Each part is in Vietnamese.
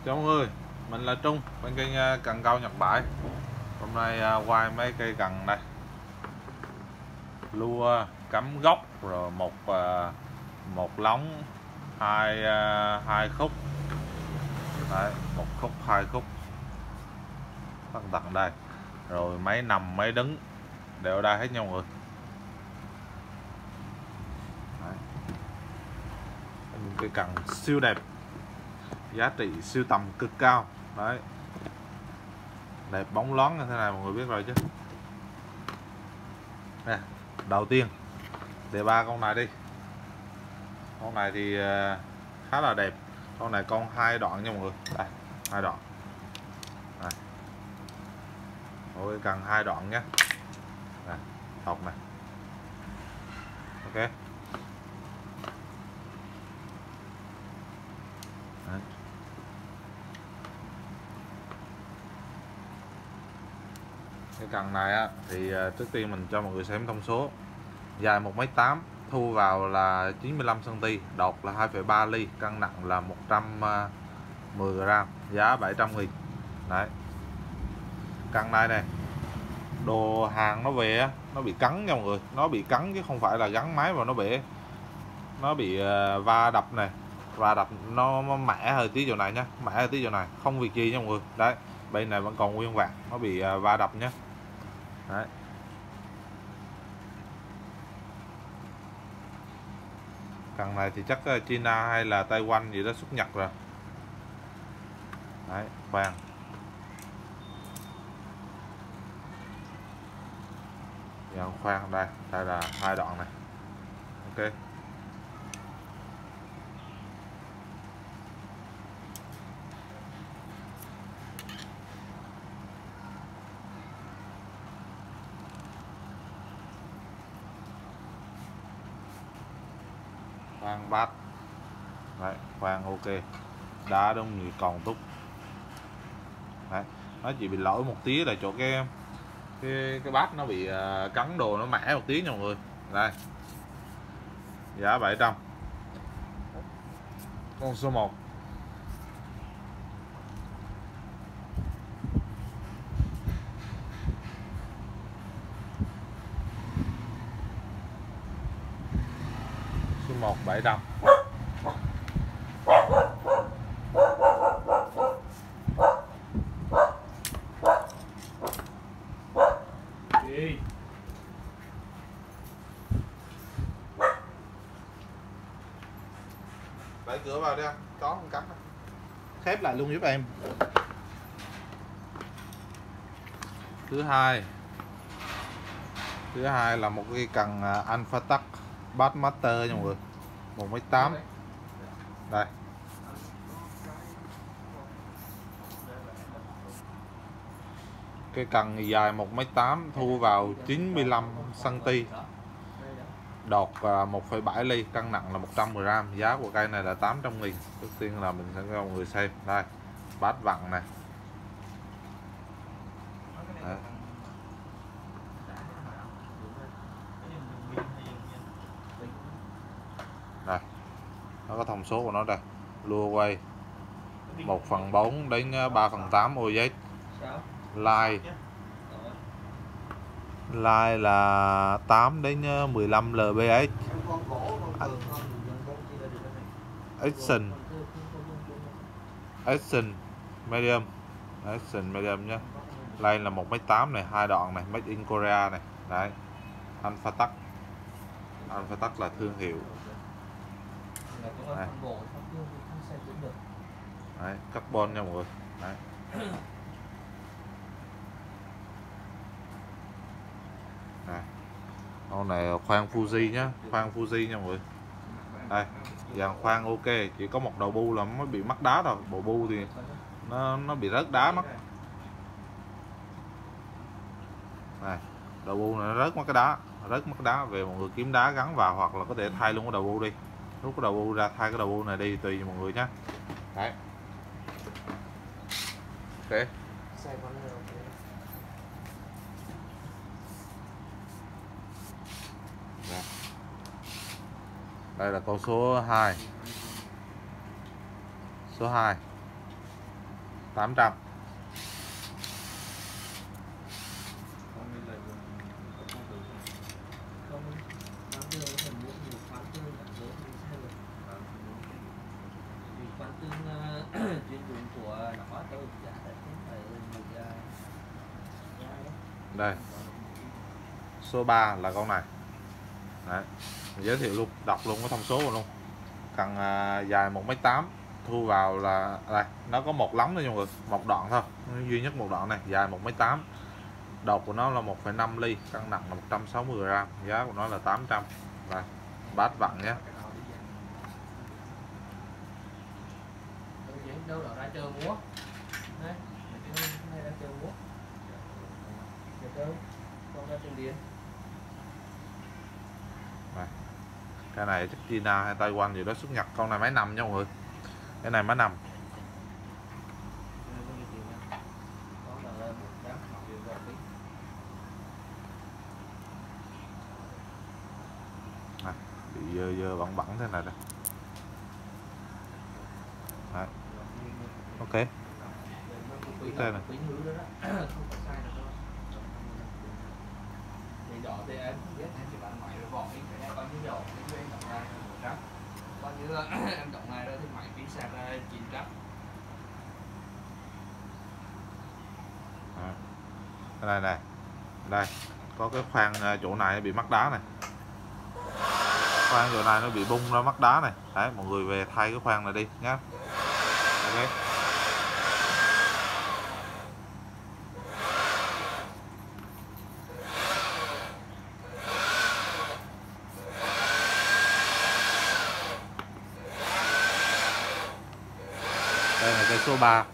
Chào mọi người, mình là Trung, bên kênh cần câu Nhật Bãi. Hôm nay quay mấy cây cần đây, lua cắm gốc, rồi một lóng, hai khúc, đấy, một khúc, hai khúc, tất tận đây, rồi máy nằm, máy đứng đều ở đây hết nha mọi người. Đấy. Những cây cần siêu đẹp, giá trị siêu tầm cực cao, đấy. Đẹp bóng loáng như thế này mọi người biết rồi chứ. Nè, đầu tiên đề ba con này đi. Con này thì khá là đẹp. Con này con hai đoạn nha mọi người. Đây, hai đoạn. Đây. Ôi, cần hai đoạn nhé. Đây, thọc này. Ok. Đấy. Cái cần này á thì trước tiên mình cho mọi người xem thông số. Dài 1m8, thu vào là 95 cm, đột là 2,3 ly, cân nặng là 110 g, giá 700.000. Đấy. Cần này nè, đồ hàng nó về á, nó bị cắn nha mọi người, nó bị cắn chứ không phải là gắn máy vào nó bể. Nó bị va đập này, va đập nó mẻ hơi tí chỗ này nhá, mẻ hơi tí chỗ này, không việc gì nha mọi người. Đấy, bên này vẫn còn nguyên vẹn, nó bị va đập nhá. Đấy. Cần này thì chắc China hay là Taiwan gì đó xuất Nhật rồi. Đấy, khoan. Dàn khoan đây, đây là hai đoạn này. Ok. Khoan bát. Đấy, khoan ok. Đá đông thì còn túc. Đấy, nó chỉ bị lỗi một tí là chỗ cái bát nó bị cắn đồ, nó mẻ một tí nha mọi người. Đây, giá 700. Con số 1. Số 1 700. Đẩy cửa vào đi anh, chó không cắn. Khép lại luôn giúp em. Thứ hai là một cái cần Alpha Tech Bassmaster nha mọi người, 1m8. Đây. Cái cần dài 1m8, thu vào 95 cm, đọt 1,7 ly, cân nặng là 110 g, giá của cây này là 800.000. Trước tiên là mình sẽ cho mọi người xem. Đây, bát vặn này. Đấy. Đây, nó có thông số của nó đây. Lua quay 1/4 đến 3/8 OZ. Line là 8 đến 15 lbs. Action medium nhé. Line là 1m8 này, hai đoạn này, made in Korea này. Đấy, Alpha Tech là thương hiệu. Đấy. Đấy, carbon nha mọi người. Đấy. Này. Con này khoan Fuji nhá, khoan Fuji nha mọi người. Đây, dàn khoan ok, chỉ có một đầu bu là mới bị mắc đá thôi, bộ bu thì nó bị rớt đá mất. Này, đầu bu này nó rớt mất cái đá, về mọi người kiếm đá gắn vào, hoặc là có thể thay luôn cái đầu bu đi, rút cái đầu bu ra thay cái đầu bu này đi, tùy mọi người nhé. Đấy. Ok. Đây là con số 2. Số 2. 800. Đây, số 3 là con này. Đấy, giới thiệu luôn, đọc luôn cái thông số rồi luôn. Cần dài 1m8, thu vào là đây, nó có một lóng thôi mọi người, một đoạn thôi, duy nhất một đoạn này, dài 1m8, đột của nó là 1,5 ly, cân nặng là 160g, giá của nó là 800. Đây, bát vặn nhé. Đâu đó ra chơi múa. Đấy, này ra chơi múa. Con ra trên điện. Đây. Cái này chắc China hay Taiwan gì đó xuất nhật. Con này máy nằm nha mọi người, cái này máy nằm. Này, bị dơ bẩn bẩn thế này đây. Đấy. Ok, đây này. Đỏ thì em không biết, em chỉ bán máy rồi bỏ đi, cái này coi như dầu, em cộng lại 100. Coi như là em cộng lại rồi thì máy pin sạc là 900. Cái này này, đây có cái khoang chỗ này bị mắc đá này, khoang chỗ này nó bị bung ra mắc đá này. Đấy, mọi người về thay cái khoang này đi nhé. Ok. Đây là cây số 3.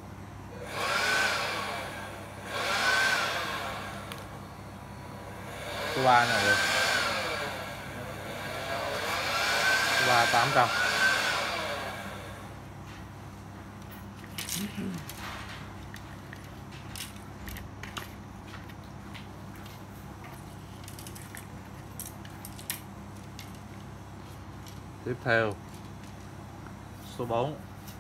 Số 3 nha mọi người. Số 3 800. Tiếp theo số 4.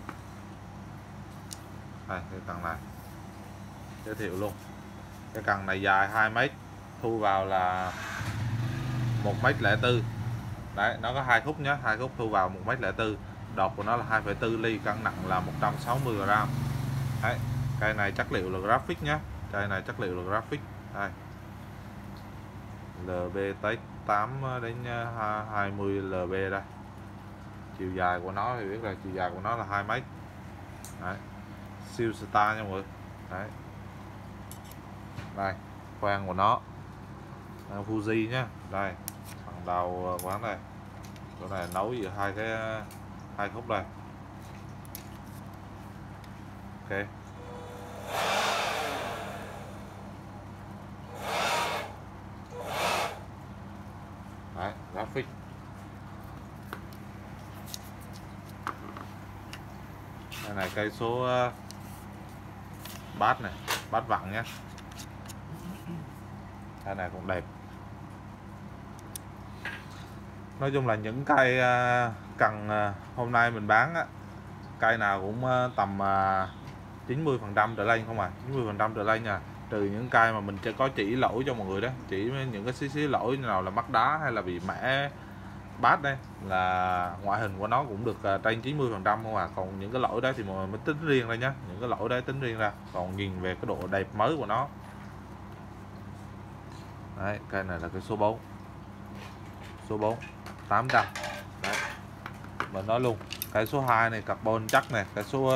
Đây, cái cần này giới thiệu luôn. Cái cần này dài 2m, thu vào là 1m04. Đấy, nó có 2 khúc nhé, 2 khúc thu vào 1m04. Đột của nó là 2,4 ly, cân nặng là 160g. Đấy, cây này chất liệu là graphic nhé, cây này chất liệu là graphic. Đây, LB tới 8 đến 20 LB đây. Chiều dài của nó thì biết là chiều dài của nó là 2m. Đấy, siêu star nha mọi người. Đấy, đây khoang của nó Fuji nhé. Đây, phần đầu quán này, chỗ này nối giữa hai khúc đây. Ok. Đấy, graphic. Đây này, cây số bát này, bát vặn nhé. Cây này cũng đẹp. Nói chung là những cây cần hôm nay mình bán á, cây nào cũng tầm 90% trở lên không à, 90% trở lên nha. Trừ những cây mà mình sẽ có chỉ lỗi cho mọi người đó, chỉ những cái xí lỗi nào là mắc đá hay là bị mẻ bát đây, là ngoại hình của nó cũng được trên 90% không à. Còn những cái lỗi đó thì mọi người mới tính riêng ra nhé, những cái lỗi đấy tính riêng ra. Còn nhìn về cái độ đẹp mới của nó. Đấy, cây này là cái số 4. Số 4 800. Đấy, mình nói luôn, cái số 2 này carbon chắc này,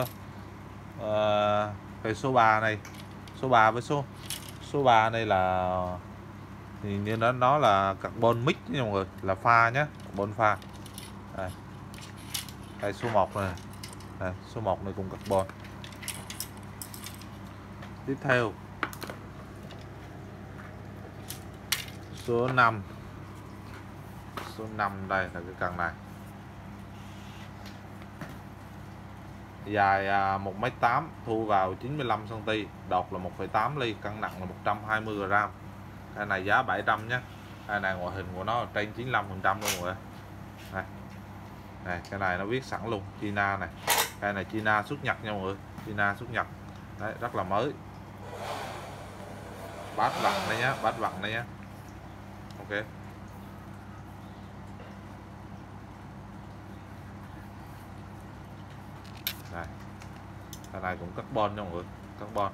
cái số 3 này, số 3 với số 3 này là thì như nó là carbon mix nha mọi người, là pha nhé, carbon pha. Đây, cái số 1 này, đây, số 1 này cùng carbon. Tiếp theo số 5. Số 5 đây là cái cần này, dài 1m8, thu vào 95cm, đột là 1,8 ly, cân nặng là 120g. Cái này giá 700 nhé. Cái này ngoại hình của nó trên 95% luôn mọi người. Đây. Này, cái này nó viết sẵn luôn China này. Cái này China xuất nhật nha mọi người, China xuất nhật. Đấy, rất là mới. Bát vặn đây nhá, bát vặn đây nhá. Ok. Đây. Cái này cũng carbon nha mọi người, carbon.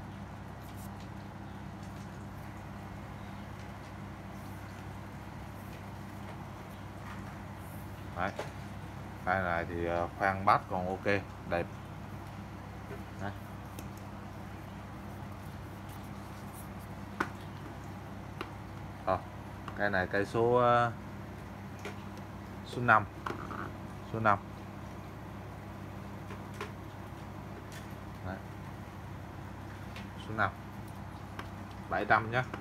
Đấy. Cái này thì khoan bát còn ok, đẹp. Đấy. Cái này cây số 5. Số 5. Đấy. Số 5. 700 nhé.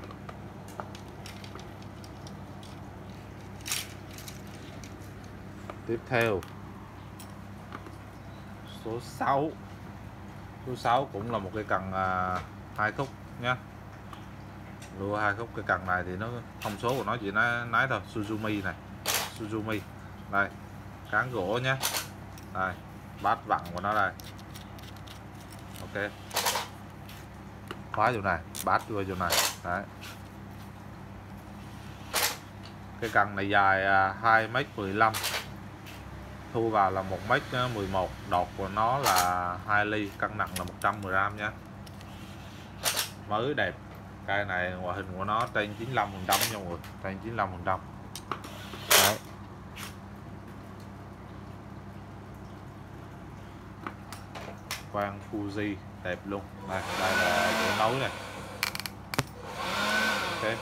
Tiếp theo số 6. Số 6 cũng là một cây cần 2 khúc nhé. Lua 2 khúc. Cái cần này thì nó thông số của nó chỉ nái thôi, Suzumi này, Suzumi. Đây, cán gỗ nhé. Đây, bát vặn của nó đây. Ok. Khóa chỗ này, bát vô chỗ này. Đấy. Cái cần này dài 2m15, thu vào là 1m11, đọt của nó là 2 ly, cân nặng là 110g nha. Mới đẹp. Cây này ngoại hình của nó trên 95% nha mọi người, trên 95%. Đấy. Khoan Fuji đẹp luôn. Đây, đây là chỗ nối này. Ok.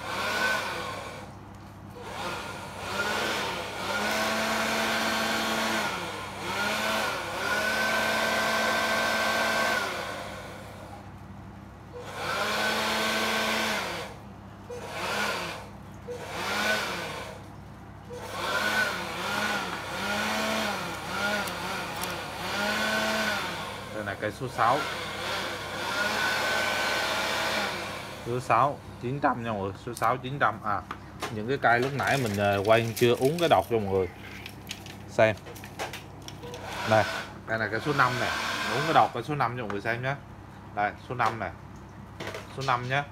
Đây là cây số 6. Số 6 900 nha mọi người, số 6 900. À, những cái cây lúc nãy mình quay chưa uống cái đọt cho mọi người xem. Đây, đây là cái số 5 này, uống cái đọt cái số 5 cho mọi người xem nhé. Đây, số 5 này, số 5 nhé.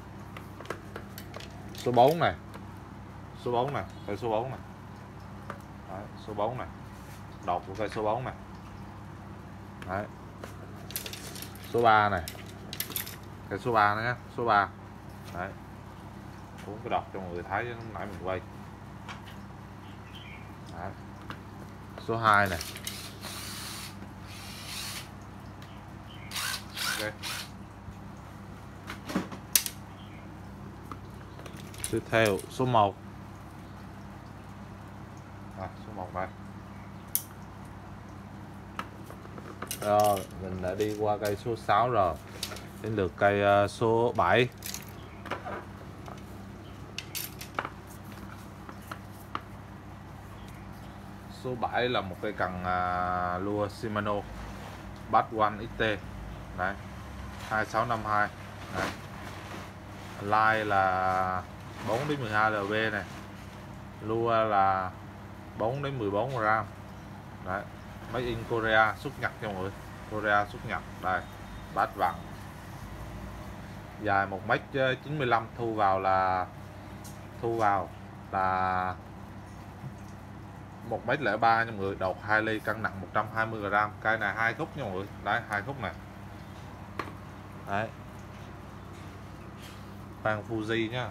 Số 4 này, số 4 này, cây số 4 này. Đấy, số 4 này, đọt của cây số 4 này. Đấy. Số 3 này, cái số 3 nhé, số 3. Đấy, uống cái đọt cho mọi người thấy lúc nãy mình quay. Đấy. Số 2 này. Ok. Tiếp theo số 1. Số 1 đây. Rồi, mình đã đi qua cây số 6 rồi. Đến lượt cây số 7. Số 7 là một cây cần lua Shimano Bass One XT. Đấy. 2652. Đấy. Line là 4 đến 12 lb này. Lua là 4 đến 14 gram. Đấy. Made in Korea, xuất Nhật cho mọi người. Korea xuất Nhật. Đây, bát vặn. Dài 1m95, thu vào là 1m03 nha mọi người, đọt 2 ly, cân nặng 120g. Cây này 2 khúc nha mọi người. Đấy, 2 khúc này. Đấy. Khoan Fuji nhá.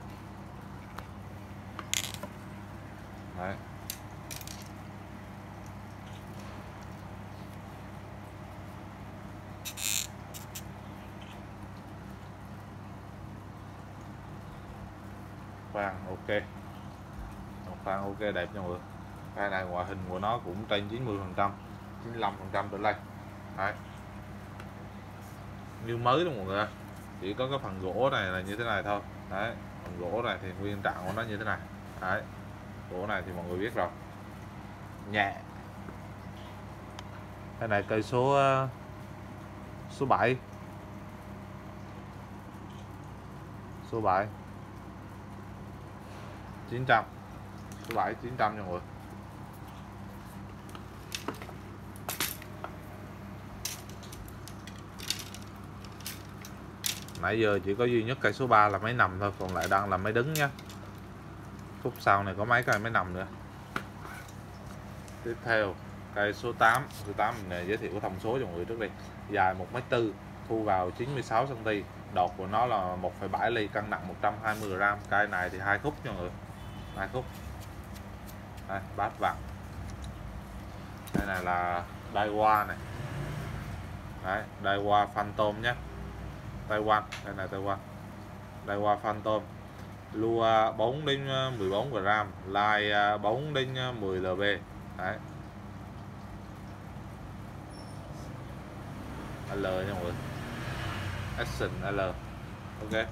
Đấy. Khoan ok. Khoan ok đẹp nha mọi người. Cây này ngoại hình của nó cũng trên 90%, 95% trở lên. Đấy. Như mới luôn mọi người. Chỉ có cái phần gỗ này là như thế này thôi. Đấy, phần gỗ này thì nguyên trạng của nó như thế này. Đấy. Gỗ này thì mọi người biết rồi. Nhẹ. Cái này cây số 7. Số 7 900. Số 7 900 nha mọi người. Nãy giờ chỉ có duy nhất cây số 3 là máy nằm thôi, còn lại đang là máy đứng nhé. Khúc sau này có mấy cây máy nằm nữa. Tiếp theo cây số 8. Số 8 mình giới thiệu thông số cho mọi người trước đi. Dài 1m4, thu vào 96 cm, đọt của nó là 1,7 ly, cân nặng 120 g. Cây này thì 2 khúc nha mọi người, 2 khúc. Đây, bát vàng. Đây này là Daiwa này. Đấy, Daiwa Phantom nhé. Taiwan, đây này Taiwan. Daiwa Phantom. Lua 4 đến 14 g, Line 4 đến 10 lb. Đấy. L nha mọi người. Action L. Ok.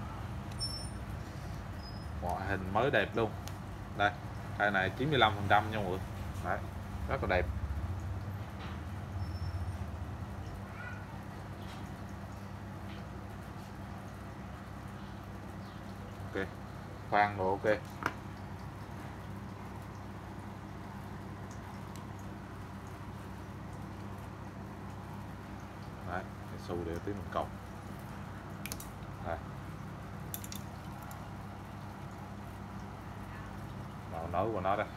Ngoại hình mới đẹp luôn. Đây, cây này 95% nha mọi người. Đấy, rất là đẹp. Ok, khoan rồi ok. Đấy, xù để tí mình cọc. Đây. Màu nấu của nó đây.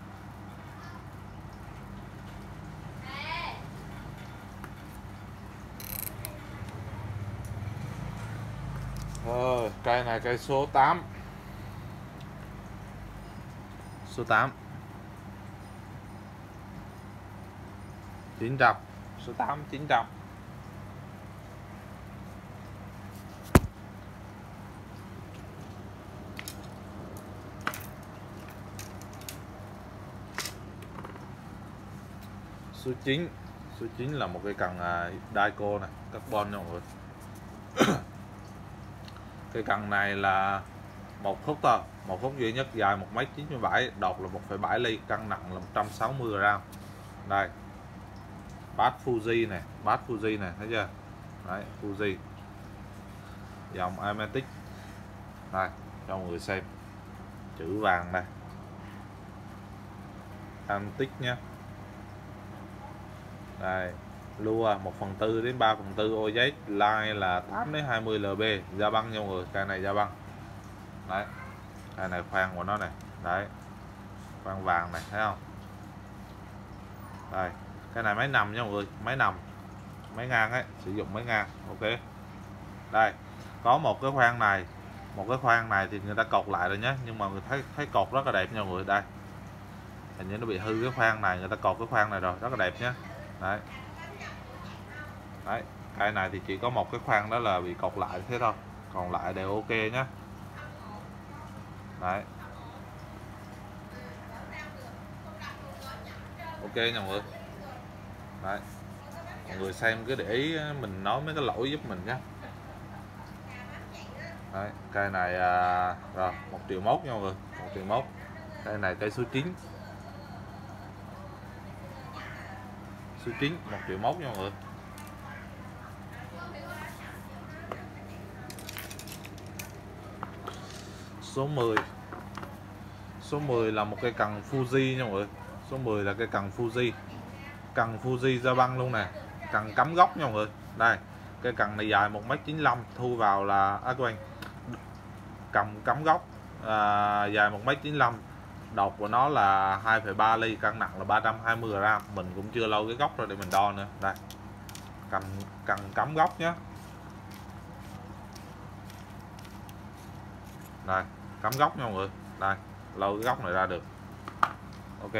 Cây này cây số 8. Số 8 900. Số 8 900. Số 9. Số 9 là một cái cần Daico này, carbon nha mọi người. Cái cần này là một khúc thôi, một khúc duy nhất, dài 1m97, đọt là 1,7 ly, cân nặng là 160 g. Đây, bát Fuji này, bát Fuji này, thấy chưa? Đấy, Fuji dòng Ametic. Đây, cho mọi người xem chữ vàng đây, Ametic nhé. Đây, lua 1/4 đến 3/4 OZ, line là 8 đến 20 lb, da băng nha mọi người, cây này da băng. Đấy, cây này khoan của nó này, đấy, khoan vàng này, thấy không? Đây, cái này máy nằm nha mọi người, máy nằm, máy ngang ấy, sử dụng máy ngang. Ok. Đây, có một cái khoan này, một cái khoan này thì người ta cột lại rồi nhé, nhưng mà người thấy cột rất là đẹp nha mọi người. Đây, hình như nó bị hư cái khoan này, người ta cột cái khoan này rồi, rất là đẹp nhé. Đấy, đấy, cây này thì chỉ có một cái khoan đó là bị cột lại thế thôi, còn lại đều ok nhé. Đấy, ok nha mọi người. Đấy, mọi người xem cứ để ý mình nói mấy cái lỗi giúp mình nhé. Đấy, cây này rồi 1,1 triệu nha mọi người, 1,1 triệu. Cây này cây số 9. Số 9 1,1 triệu nha mọi người. Số 10. Số 10 là một cây cần Fuji nha mọi người. Số 10 là cây cần Fuji. Cần Fuji da băng luôn nè. Cần cắm gốc nha mọi người. Đây, cây cần này dài 1m95, thu vào là cần cắm gốc dài 1m95, đọt của nó là 2,3 ly, cân nặng là 320 g. Mình cũng chưa lâu cái gốc rồi để mình đo nữa. Đây, cần cắm gốc nhé. Đây, cắm gốc nha mọi người. Đây, lâu cái góc này ra được. Ok.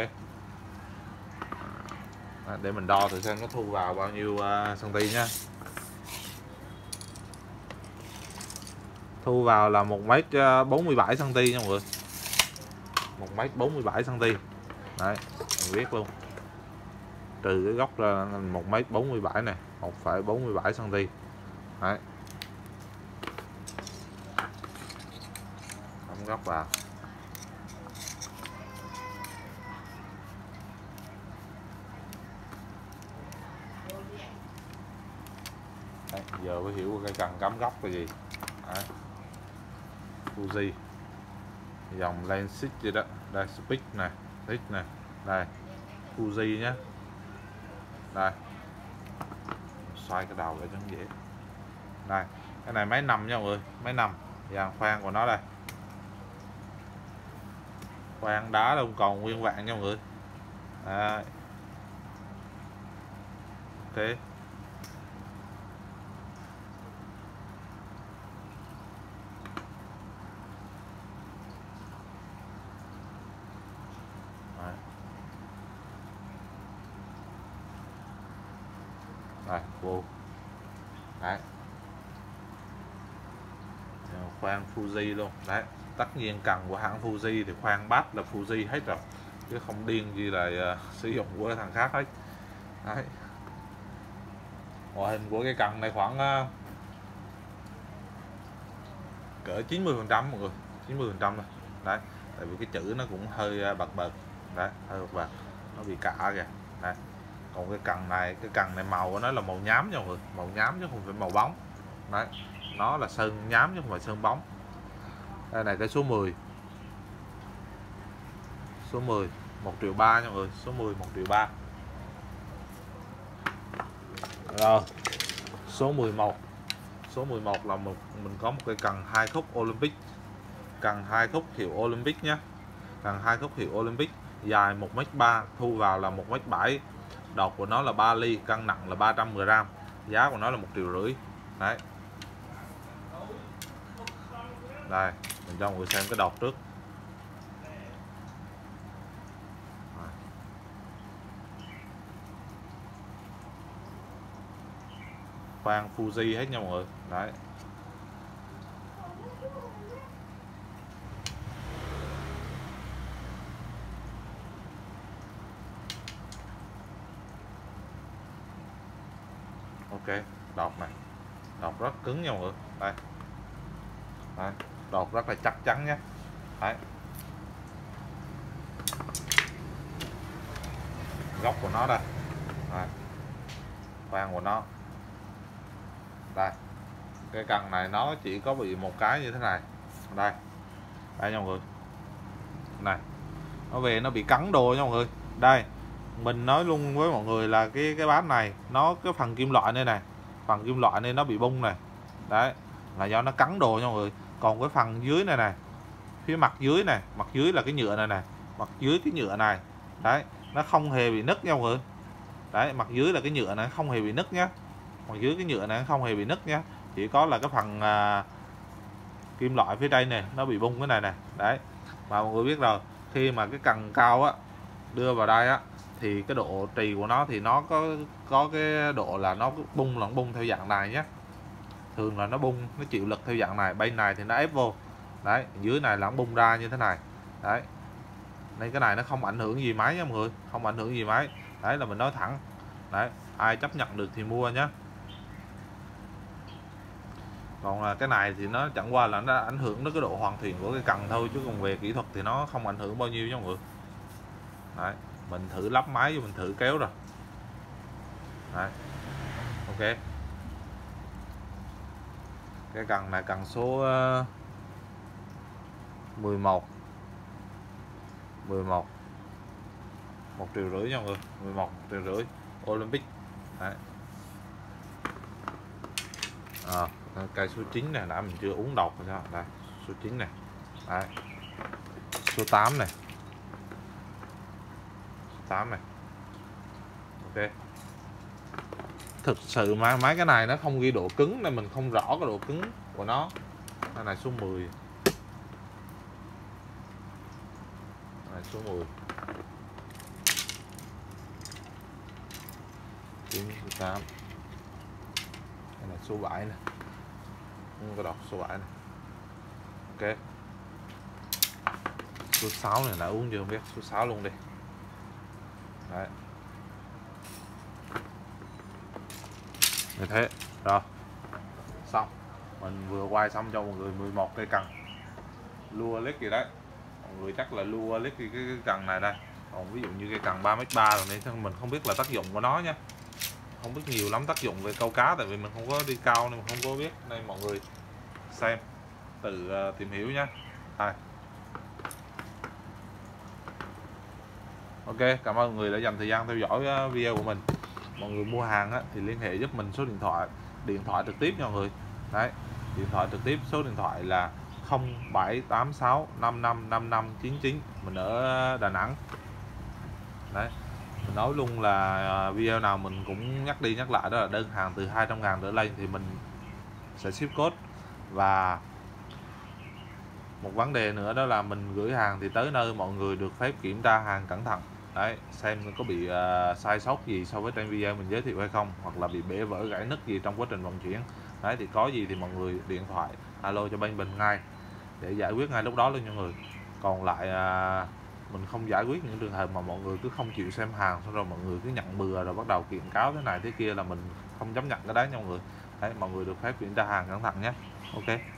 Để mình đo thử xem nó thu vào bao nhiêu cm nhé. Thu vào là 1m47 cm nha mọi người, 1m47 cm. Đấy, mình viết luôn, trừ cái góc ra 1m47 này, 1,47 cm. Đấy, cắm góc vào. Đấy, giờ mới hiểu cái cần cắm góc là gì. Đấy, Fuji dòng Lensit gì đó. Đây, Speak này, X này, đây Fuji nhé. Đây, xoay cái đầu để cho nó dễ. Đây, cái này máy 5 nha mọi người, máy 5. Dàn khoan của nó đây, khoan đá đâu còn nguyên vẹn nha mọi người. Đấy. Ok. Đấy. Đây, vô. Đấy. Khoan Fuji luôn. Đấy, tất nhiên cần của hãng Fuji thì khoan bát là Fuji hết rồi, chứ không điên gì là sử dụng của cái thằng khác hết. Đấy. Ngoại hình của cái cần này khoảng cỡ 90% mọi người, 90% thôi. Đấy, tại vì cái chữ nó cũng hơi bật bật. Đấy, hơi bật bật, nó bị cả kìa. Đấy. Còn cái cần này màu của nó là màu nhám nha mọi người, màu nhám chứ không phải màu bóng. Đấy, nó là sơn nhám chứ không phải sơn bóng. Đây này, cái số 10, số 10 1.3 triệu nha mọi người, số 10 1.3 triệu. Rồi số 11, số 11 là mình có một cái cần 2 khúc Olympic, cần 2 khúc hiệu Olympic nhé, cần 2 khúc hiệu Olympic, dài 1m3, thu vào là 1m7, đọt của nó là 3 ly, cân nặng là 300g, giá của nó là 1,5 triệu. Đấy, đây mình cho mọi người xem cái đọt trước. Khoan Fuji hết nha mọi người. Đấy, ok. Đọt này, đọt rất cứng nha mọi người. Đây, đây, đọt rất là chắc chắn nhé. Đấy, góc của nó đây, đây, khoan của nó đây. Cái cần này nó chỉ có bị một cái như thế này, đây, đây nha mọi người. Này, nó về nó bị cắn đồ nha mọi người. Đây, mình nói luôn với mọi người là cái bát này nó cái phần kim loại này này, phần kim loại này nó bị bung này. Đấy, là do nó cắn đồ nha mọi người. Còn cái phần dưới này này, phía mặt dưới này, mặt dưới là cái nhựa này này, mặt dưới cái nhựa này, đấy, nó không hề bị nứt nha mọi người. Đấy, mặt dưới là cái nhựa này không hề bị nứt nhá, mặt dưới cái nhựa này không hề bị nứt nhá, chỉ có là cái phần kim loại phía đây này nó bị bung cái này này. Đấy, mà mọi người biết rồi, khi mà cái cần cao á đưa vào đây á thì cái độ trì của nó thì nó có cái độ là nó bung theo dạng này nhé. Thường là nó bung, nó chịu lực theo dạng này, bên này thì nó ép vô. Đấy, dưới này là nó bung ra như thế này. Đấy, nên cái này nó không ảnh hưởng gì máy nha mọi người, không ảnh hưởng gì máy. Đấy là mình nói thẳng. Đấy, ai chấp nhận được thì mua nhé. Còn là cái này thì nó chẳng qua là nó ảnh hưởng đến cái độ hoàn thiện của cái cần thôi, chứ còn về kỹ thuật thì nó không ảnh hưởng bao nhiêu nha mọi người. Đấy, mình thử lắp máy, mình thử kéo rồi. Đấy, ok. Cái cần này cần số 11 11 1,5 triệu nha mọi người, 11 1,5 triệu Olympic. Đấy. Cây số 9 này đã mình chưa uống độc rồi sao. Đây, số 9 này. Đấy, số 8 này, số 8 này. Ok. Thực sự mà mấy cái này nó không ghi độ cứng nên mình không rõ cái độ cứng của nó. Đây này, số 10, này số 10, 9, số 8. Đây là số 7 này, không có đọc số 7 này. Ok. Số 6 này đã uống chưa không biết, số 6 luôn đi. Đấy, như thế rồi, xong. Mình vừa quay xong cho mọi người 11 cây cần lua lít gì đấy. Mọi người chắc là lua lít cái cần này đây. Còn ví dụ như cây cần 3m3 rồi này, mình không biết là tác dụng của nó nhé, không biết nhiều lắm tác dụng về câu cá, tại vì mình không có đi cao nên mình không có biết, nên mọi người xem tự tìm hiểu nhé. Đây. Ok, cảm ơn mọi người đã dành thời gian theo dõi video của mình. Mọi người mua hàng thì liên hệ giúp mình số điện thoại trực tiếp nha mọi người. Đấy, điện thoại trực tiếp số điện thoại là 0786 55 55 99, mình ở Đà Nẵng. Đấy, mình nói luôn là video nào mình cũng nhắc đi nhắc lại, đó là đơn hàng từ 200.000 trở lên thì mình sẽ ship code. Và một vấn đề nữa đó là mình gửi hàng thì tới nơi mọi người được phép kiểm tra hàng cẩn thận. Đấy, xem có bị sai sót gì so với trên video mình giới thiệu hay không, hoặc là bị bể vỡ gãy nứt gì trong quá trình vận chuyển. Đấy, thì có gì thì mọi người điện thoại alo cho bên mình ngay để giải quyết ngay lúc đó luôn nha mọi người. Còn lại mình không giải quyết những trường hợp mà mọi người cứ không chịu xem hàng, xong rồi mọi người cứ nhận bừa rồi bắt đầu kiện cáo thế này thế kia, là mình không chấp nhận cái đấy nha mọi người. Đấy, mọi người được phép kiểm tra hàng cẩn thận nhé. Ok.